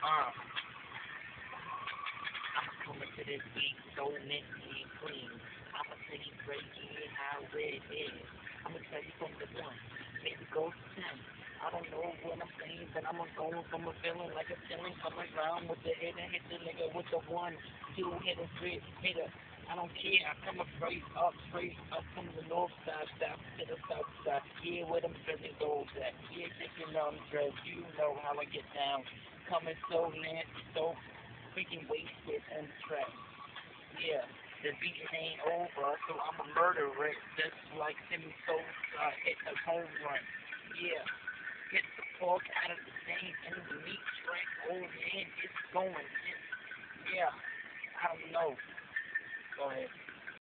I'm coming to this beat so minty and clean. I'm a city breaking it how it is. I'ma tell you from the one, maybe go to 10. I don't know what I'm saying, but I'm going from a feeling like a feeling coming around with the hit and hit the nigga with the one, two, hit a three, hit a. I don't care, I come a straight up from the north side, south to the south side. Yeah, where them Philly goes at. Yeah, thinking I'm dressed, you know how I get down. Coming so nasty, so freaking wasted and track. Yeah, the beating ain't over, so I'm a murderer. Just like Timmy Sosa hit a home run. Yeah, get the pork out of the thing and the meat track. Oh man, it's going. Yeah, I don't know. Go ahead.